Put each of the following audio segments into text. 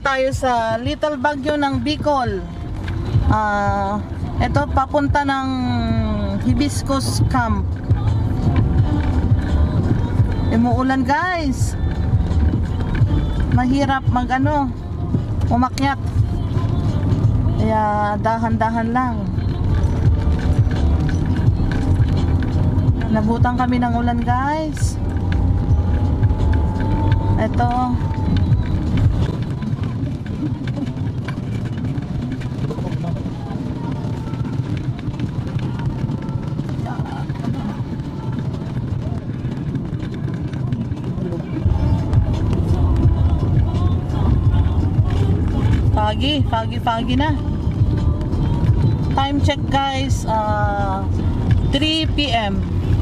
tayo sa Little Baguio ng Bicol. Ito papunta ng Hibiscus Camp. Umuulan guys. Mahirap umakyat. Kaya dahan-dahan lang. Nabutan kami ng ulan guys. Ito. Foggy na. Time check guys, 3 PM.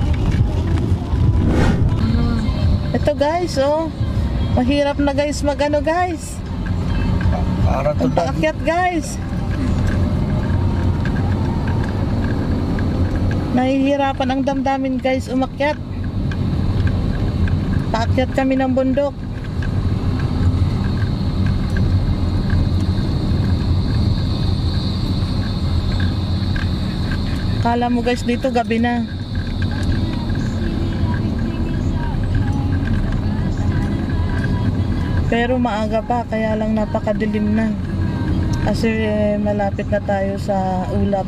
Ito guys, mahirap na guys guys. Ang paakyat guys. Nahihirapan ang damdamin guys umakyat. Paakyat kami ng bundok. Kala mo guys dito gabi na. Pero maaga pa, kaya lang napakadilim na. Kasi malapit na tayo sa ulap.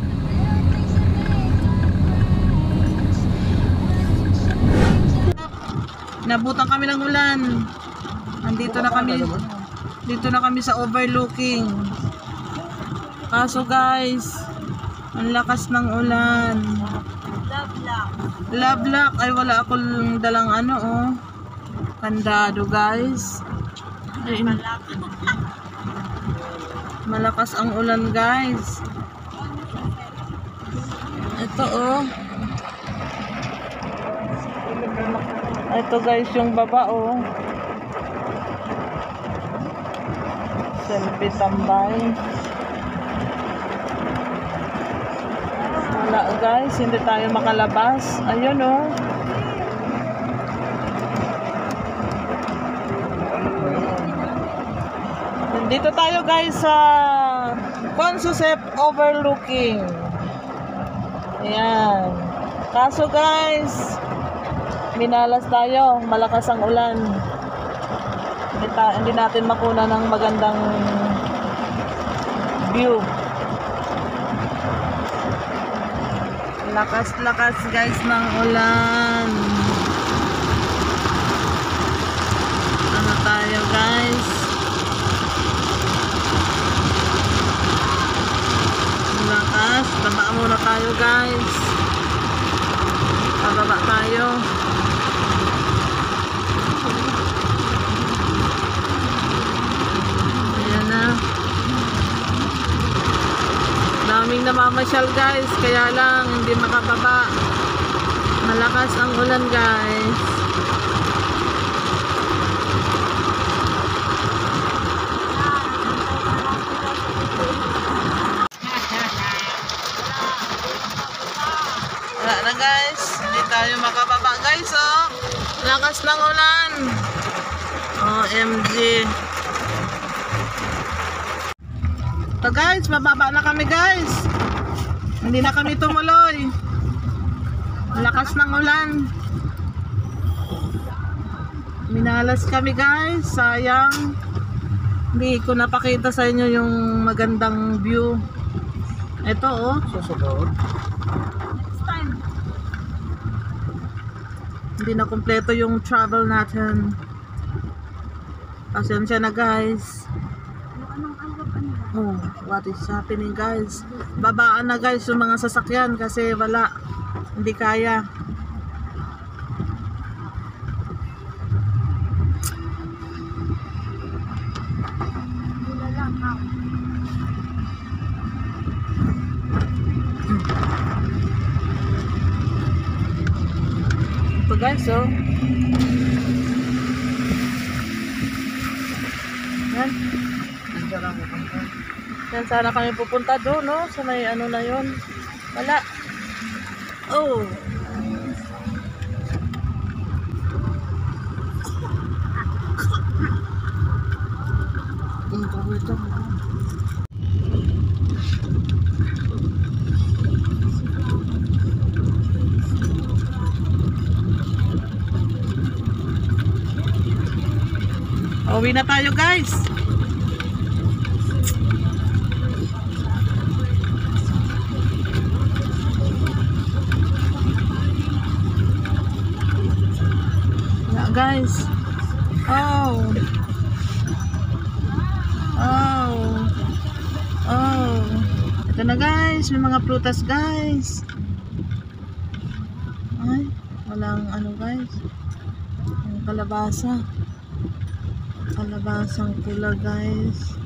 Nabutan kami ng ulan. Dito na kami sa overlooking. Kaso guys, ang lakas ng ulan. Love-lock. Ay wala akong dalang kandado guys. Ay, malakas ang ulan guys. Ito Ito guys yung baba Selfie tambay. Wala guys, hindi tayo makalabas. Ayun Dito tayo guys sa Consusep overlooking. Ayan. Kaso guys, minalas tayo, malakas ang ulan. Hindi natin makuna ng magandang view. Lakas guys ng ulan. Ano tayo guys? Lakas. Baba muna tayo guys. Pababa tayo. Ayan na. Daming namamasyal guys, kaya lang hindi makababa. Malakas ang ulan guys. Wala na guys, hindi tayo makababa guys lakas ng ulan. OMG. So guys, bababa na kami guys. Hindi na kami tumuloy. Lakas ng ulan. Minalas kami guys. Sayang. Hindi ko napakita sa inyo yung magandang view. Ito susunod. Next time. Hindi na kumpleto yung travel natin. Pasensya na guys. What is happening guys? Babaan na guys yung mga sasakyan kasi wala, hindi kaya. Ito guys yan. Yan, sana kami pupunta doon, sa may na yun. Wala. Uwi na tayo guys. Yeah, guys. Oh. Ito na guys, may mga prutas guys. Ay, walang ano guys. Yung kalabasa. Kalabasang pula guys.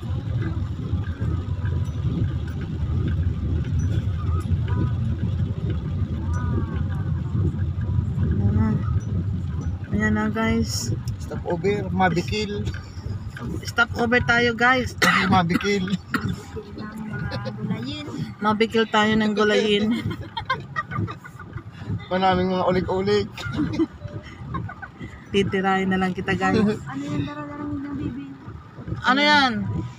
Ayan na guys. Stop over, mabikil. Stop over tayo guys. Mabikil. Mabikil tayo ng gulayin. Panaming mga ulik-ulik. Titirahin na lang kita guys. Ano yung daradarang ng bibi? Ano yan?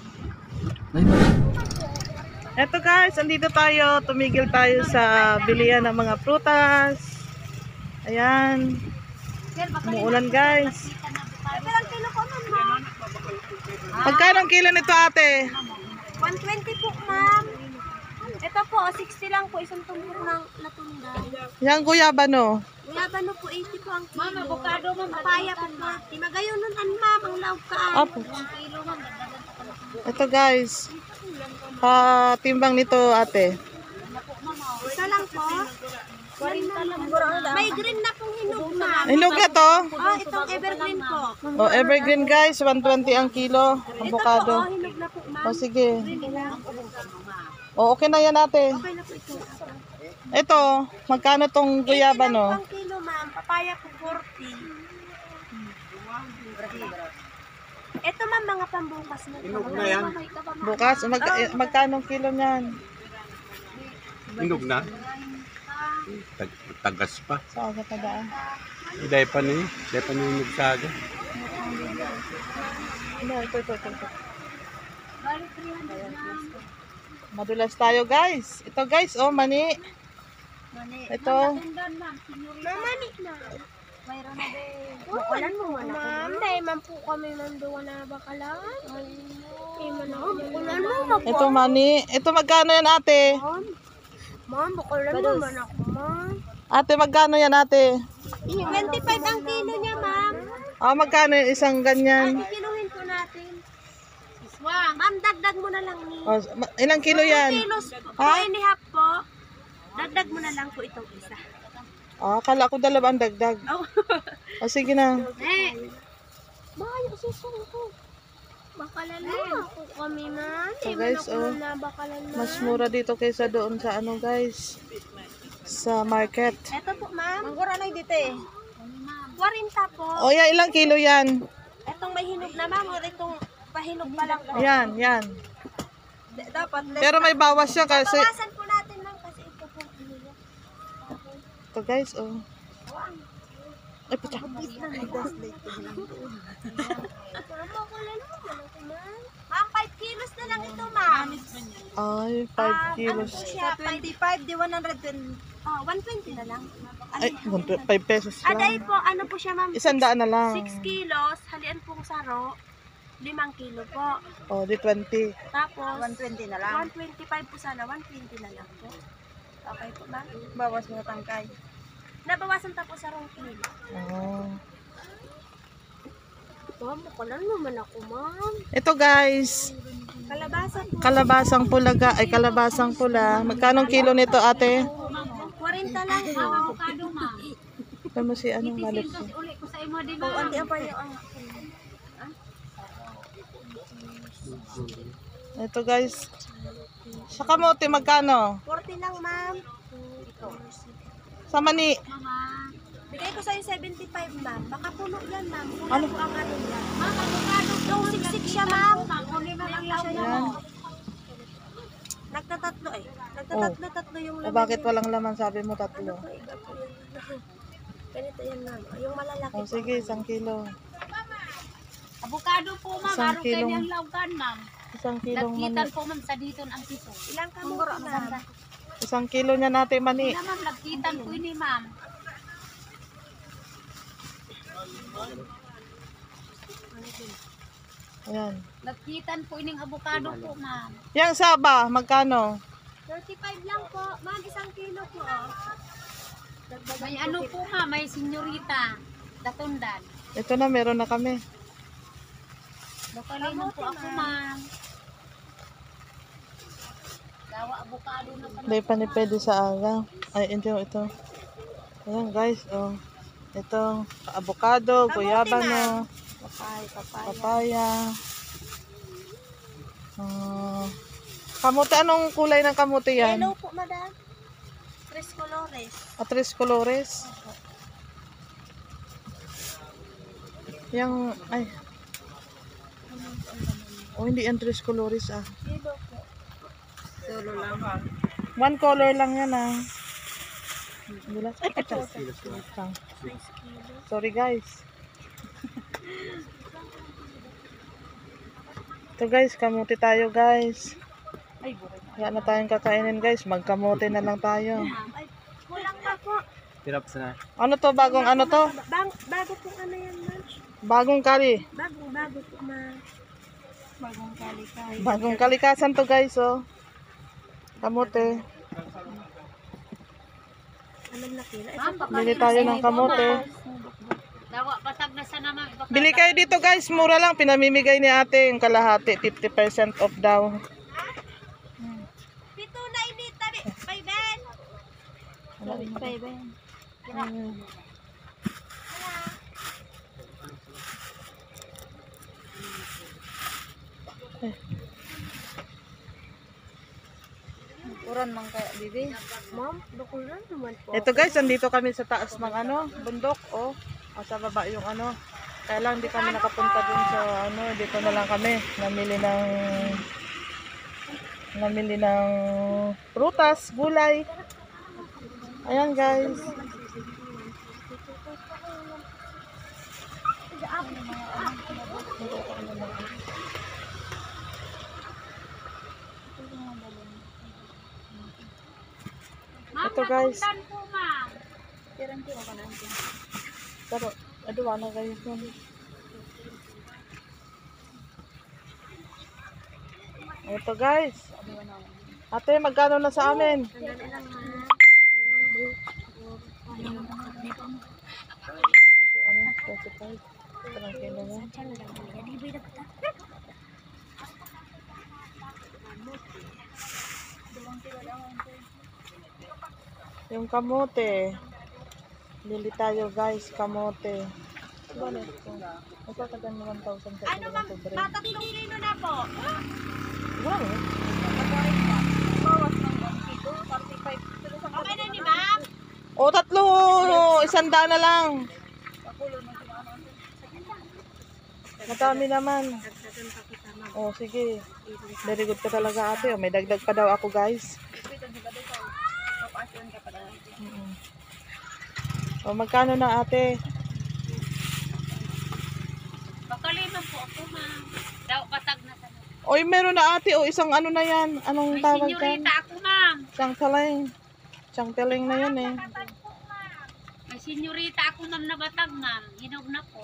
Eto guys, andito tayo. Tumigil tayo sa bilihan ng mga prutas. Ayan. Umuulan guys. Ilang kilo ko nun, ma'am? Magkano ang kilo nito ate? 120 po, ma'am. Ito po, 60 lang po. Isang tumbok ng latunda. Yan guyabano. Guyabano po, 80 po ang kilo. Ma'am, avocado, ma'am. Papaya po, ma'am. Imagayon nun, ma'am. Ang laog ka. Apo. Kilo, ma'am. Ito guys. Timbang nito ate. Isa lang po. 40 lang. May green na pong hinog, ma'am. Hinog na to. Oh, itong evergreen po. O evergreen guys, 120 ang kilo. Ito po, Avocado. oh, hinog na po, ma'am. O sige. Green lang. O okay na yan ate. Okay na po ito. Ito, magkano tong guyabano? 80 lang po ang kilo, ma'am. Papaya po 40. Ito, ma'am, mga pambukas na. Hinog na yan. Bukas, magkano ang kilo niyan? Hinog na. Tagas pa. Saan ka padaan? Dahil pa niya. Dahil pa niya hinog sa aga. Ano, ito. Madulas tayo guys. Ito guys, oh mani. Ito. Mani na. Mayroon na din. Bukulan mo man ako. Ma'am, dahil man po kami nandoon na bakalan. Ay, man ako. Bukulan mo man po. Ito mani. Ito magkano yan ate? Ma'am, bukulan mo man ako, ma'am. Ate magkano yan ate? 25 ang kilo niya, ma'am. Magkano yung isang ganyan? Kikiluhin po natin. Ma'am, dagdag mo na lang ni. Ilang kilo 2 yan? kilos po. Ha? 2 and a half po. Dagdag mo na lang po itong isa. Akala ko dalawa ang dagdag. Oh. Sige na. Bayo, susong ko. Bakalan mo ako kami, ma'am. So guys, Na bakalan, ma'am. mas mura dito kaysa doon sa ano guys. Sa market. Ito po, ma'am. Ang gura na dito eh. 40 po. O yan, ilang kilo yan? Itong may hinog na, ma'am. O itong pahinog pa lang po. Yan. Dapat Pero may bawas siya kasi. bawasan po natin, ma'am, kasi ito po. Ito guys, oh. Ay, puta. Ma'am, bakalan mo. Ma'am, 5 kilos na lang ito, ma'am. Ay, 5 kilos. Ano po siya? 25, di 120. 120 na lang. Ay, 5 pesos Aday lang. po, ano po siya, ma'am? 100 na lang. 6 kilos, halian pong saro, 5 kilo po. O, di 20. Tapos, 120 na lang. 125 po sana, 120 na lang po. Okay po, ma'am? Bawas mo tangkay. Nabawasan tapos sa 2 kilo. Oh. Ma'am, makalan naman ako, ma'am. Ito guys, Kalabasa po. kalabasang pula kalabasang pula. Magkano kilo nito ate? 40 lang po. Avocado, ma'am. Ito mo si anong malit ko. Uli ko sa imo, di ba? Anti pa yung Ito guys. Sa kamote magkano? 40 lang, ma'am. Sa mani. Bigay ko sa'yo 75, ma'am. Baka puno yan, ma'am. Puno Ano? po ang ano yan. Ma'am, avocado. Yung siksik siya, ma'am. Uli na lang siya Yan. yan. Nagtatatlo eh. Nagtatatlo yung O bakit walang laman sabi mo tatlo? Ganito yan, ma'am. Yung malalaki. O sige, 1 kilo. Avocado po, ma'am. Isang Araw kilong- kayo ng laugan, ma'am. Isang kilong Lagkitan mani. po ma'am sa dito ang piso. Ilang kamote ma'am? Isang kilo niya natin mani. Hindi na ma'am, lagkitan po ini ma'am. Ayan. Lagkitan po ining avocado po ma'am. Yang saba, magkano? 35 lang po. Ma'am, isang kilo po. Oh. May ano po ma'am, may senyorita. Datundan. Ito na, meron na kami. Bakalinan po ako ma'am. Dawa avocado na kami. Hindi pa ni pwede sa aga. Ay, ito. Ayan guys, oh. Ito, avocado, guyabano, papaya. Kamote, anong kulay ng kamote yan? Hello po, madam. Tres colores. Tres colores. Yang, ay. Oh, hindi yan tres colores ah. Kilo po. One color lang yan ah. Bulas. Ay, pachas. Sorry guys. Ito guys, kamuti tayo guys. Wala na tayong kakainin guys. Magkamuti na lang tayo. Ay, kulang pa po. Hirap sa Ano to? Bagong ano to? Bago po ano yan, ma'am? Bagong kali. Bago po, ma'am. Bagong kalikasan to guys oh. Kamote. Anong nakila? Ma'am, Bili tayo ng kamote. Dawa patag na sana ma'am. Bili kayo dito guys. Mura lang. Pinamimigay ni ate yung kalahati. 50% off daw. Pito na ini tabi. Bye, Ben. Bye, Ben. Uran man kaya bibi. Ma'am, bakulan naman po. Ito guys, andito kami sa taas ng ano, bundok. Oh, sa baba yung ano. Kaya lang hindi kami nakapunta dun sa ano, dito na lang kami. Namili ng prutas, gulay. Ayan guys. Ma'am, Ito, guys. napuntan po ma'am. Pero, aduwa na guys yun. Ito guys. Ate, magkano na sa amin? Ano, 25. Parang kilo na. Yung kamote. Bili tayo guys, kamote. Ano ito? Ito tagan mo 1,000 sa Ano, ma'am? Matatlong kilo na po. Wow. Okay na ni ma'am? O, tatlo. 100 na lang. Madami naman. O, sige. Very good ka talaga ate. O, may dagdag pa daw ako guys. O, magkano na ate? Bakalinan po ako ma'am. Dawa patag na sana. Oy, meron na ate. O, isang ano na yan. Anong May tawag dyan? senyorita ako ma'am. Changtaling. Changtaling na yan eh. May senyorita ako ma'am na batag ma'am. Hinog na po.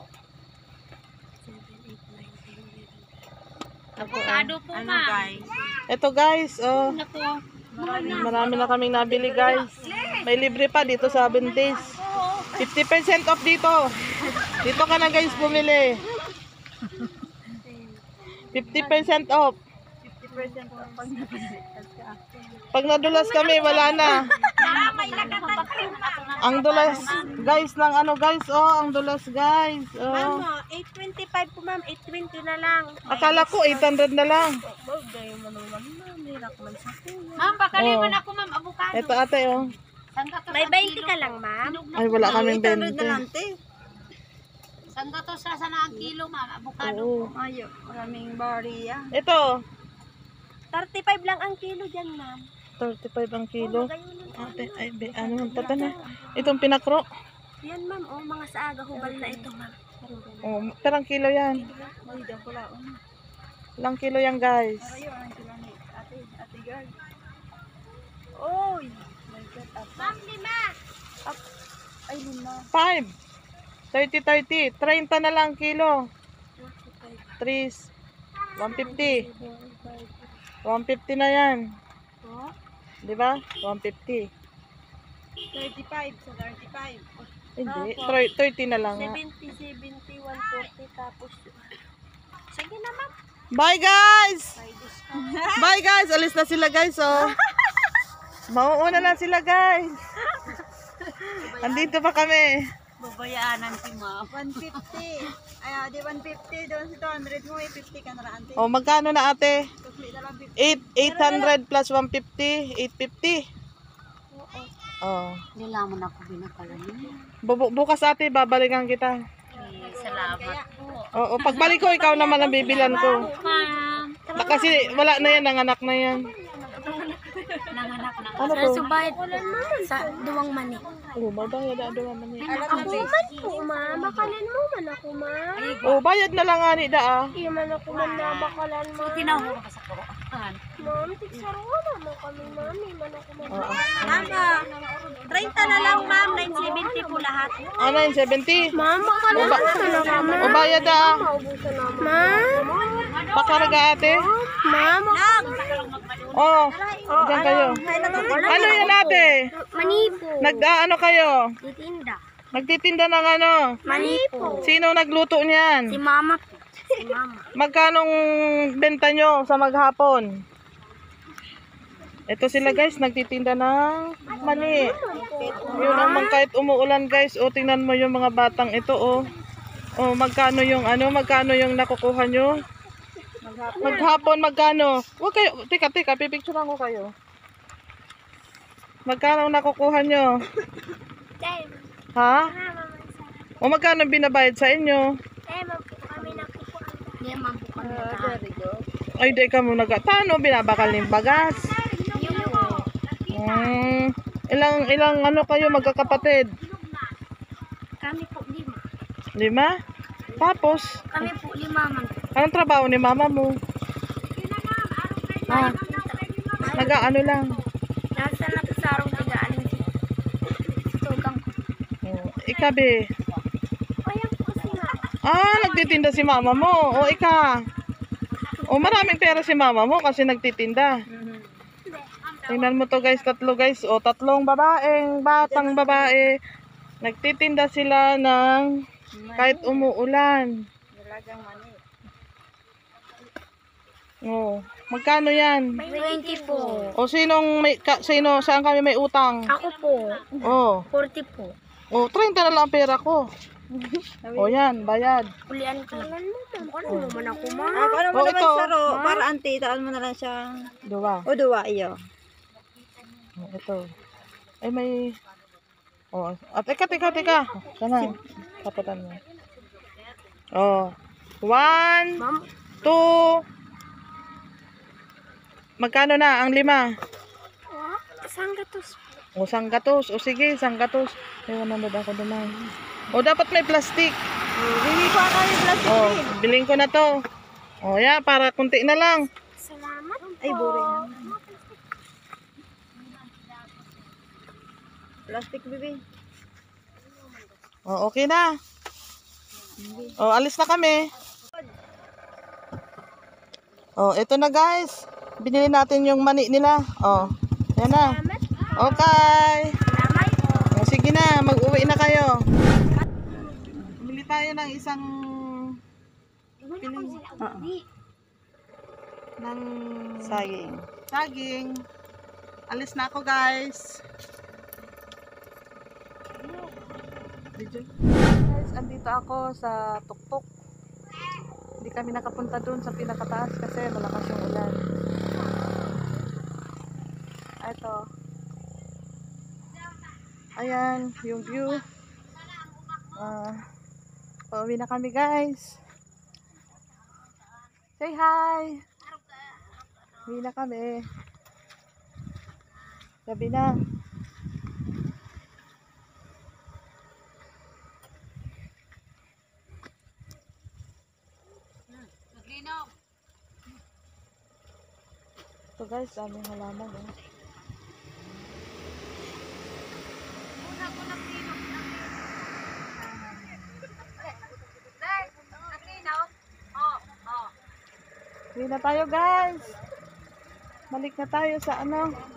Avocado po ma'am. Ito guys, oh. Ano po? Marami na kaming nabili guys. May libre pa dito sa Vintage. 50% off dito. Dito ka na guys bumili. 50% off. Pag nadulas kami, wala na. Ang dulas guys ng ano guys, oh, ang dulas guys. Ma'am, Oh. 825 po, ma'am. 820 na lang. Akala ko 800 na lang. Ma'am, bakalinan Oh. ako ma'am. Avocado. Ito ate, oh. Saan ka to May sa 20 kilo ka po? lang, ma'am. Hinog na Ay, po, wala ma'am. kaming 20. Saan ka to sa sana ang kilo ma'am? Avocado Oo. po. Ayo, maraming bariya. Ito, 35 lang ang kilo dyan, ma'am. 35 ang kilo. Ate, ay, ano, tata na. Itong pinakro. Yan, ma'am. Oh, mga saaga hubal na ito, ma'am. Oh, perang kilo yan. Ilang kilo yan guys? Ate girl. Oy! My God, Ma'am, 5. Ay, 5. 5. 30. 30 na lang kilo. 3. 150. 150 na yan. Di ba? 150. 35 sa 35. Hindi. 30 na lang. 70, 70, 140 tapos. Sige na, ma'am. Bye guys! Bye guys! Alis na sila guys oh. Mauuna na sila guys. Andito pa kami. Babayaanan si ma'am. 150. Ay, di 150 doon si 200 mo, 50 ka na ante. Oh, magkano na ate? Tusli na lang 50. 800 plus 150, 850. Oh. Nilaman ako binakalan niya. Bukas ate, babalikan kita. Salamat po. Oo, pagbalik ko, ikaw naman ang bibilan ko. Ma'am. Kasi wala na yan, nanganak na yan. Nanganak na. Ano to? Subayad sa duwang mani. Oh, mabayad na doon naman yan. Ako man po, ma. Makalan mo man ako, ma. Oh, bayad na lang ani da ah. Iya man ako man na bakalan, ma. Tinahuro ka sa kuroan. Ma'am, tigsarawa naman kami, mami. Man ako man. Oo. Mama, 30 na lang, ma'am. 970 po lahat. Ah, 970. Ma'am, bakalan Ba- naman ako, ma'am. O bayad na ah. Maubusan naman. Ma'am. Pakarga ate. Ma'am. Oh, diyan kayo. Ano yan ate? Manipo. Nag-ano kayo? Titinda. Nagtitinda ng ano? Manipo. Sino nagluto niyan? Si mama po. Si mama. Magkanong benta nyo sa maghapon? Ito sila guys, nagtitinda ng mani. Yun naman kahit umuulan guys. O, tingnan mo yung mga batang ito oh. O, magkano yung nakukuha nyo? Maghapon, magkano? Huwag kayo, tika, pipicturean ko kayo. Magkano nakukuha nyo? Ha? O magkano binabayad sa inyo? Ay, di ka mo paano binabakal ng bagas? Ilang ano kayo magkakapatid? Kami po 5. 5? Tapos, Kami po 5 man. anong trabaho ni mama mo? Ah, nag-ano lang. Nasa nagsarong tigaan si Tugang ko. Ikabe. Ayan po si mama. Ah, nagtitinda si mama mo. O, ika. O, maraming pera si mama mo kasi nagtitinda. Tingnan mo to guys, 3 guys. O, 3 batang babae. Nagtitinda sila ng kahit umuulan. Dalagang mani. O, magkano yan? 20 po. O, saan kami may utang? Ako po. O, 40 po. o 30 na lang ang pera ko. O, yan, bayad. Ulian ko. Ano mo man ako, ma? Ano mo O, naman ito. saro, para ante, taan mo na lang siya. Dua. O duwa, iyo. O, ito. Ay, may... O, at teka. Sana, kaputan mo. O, 1, 2, magkano na ang 5? Sanggatos. O, sanggatos. O, sige, sanggatos. May 100 ako naman. O, dapat may plastic. Hindi ko ako yung plastic. O, biling ko na to. O, yan, para kunti na lang. Salamat po. Ay, boring. Plastic, baby. O, okay na. O, alis na kami. O, ito na guys. Binili natin yung mani nila. O, yan na. Okay. Salamat po. O, sige na, mag-uwi na kayo. Bili tayo ng isang ng saging. Alis na ako guys. Guys, andito ako sa tuktok. Hindi kami nakapunta dun sa pinakataas kasi malakas yung ulan. Ito. Ayan, yung view. Pauwi na kami guys. Say hi. Uwi na kami. Gabi na. Maglinaw. Ito guys, daming halaman eh. Una ko na pinog na. Nakinaw? Oh. Uwi na tayo guys. Balik na tayo sa ano.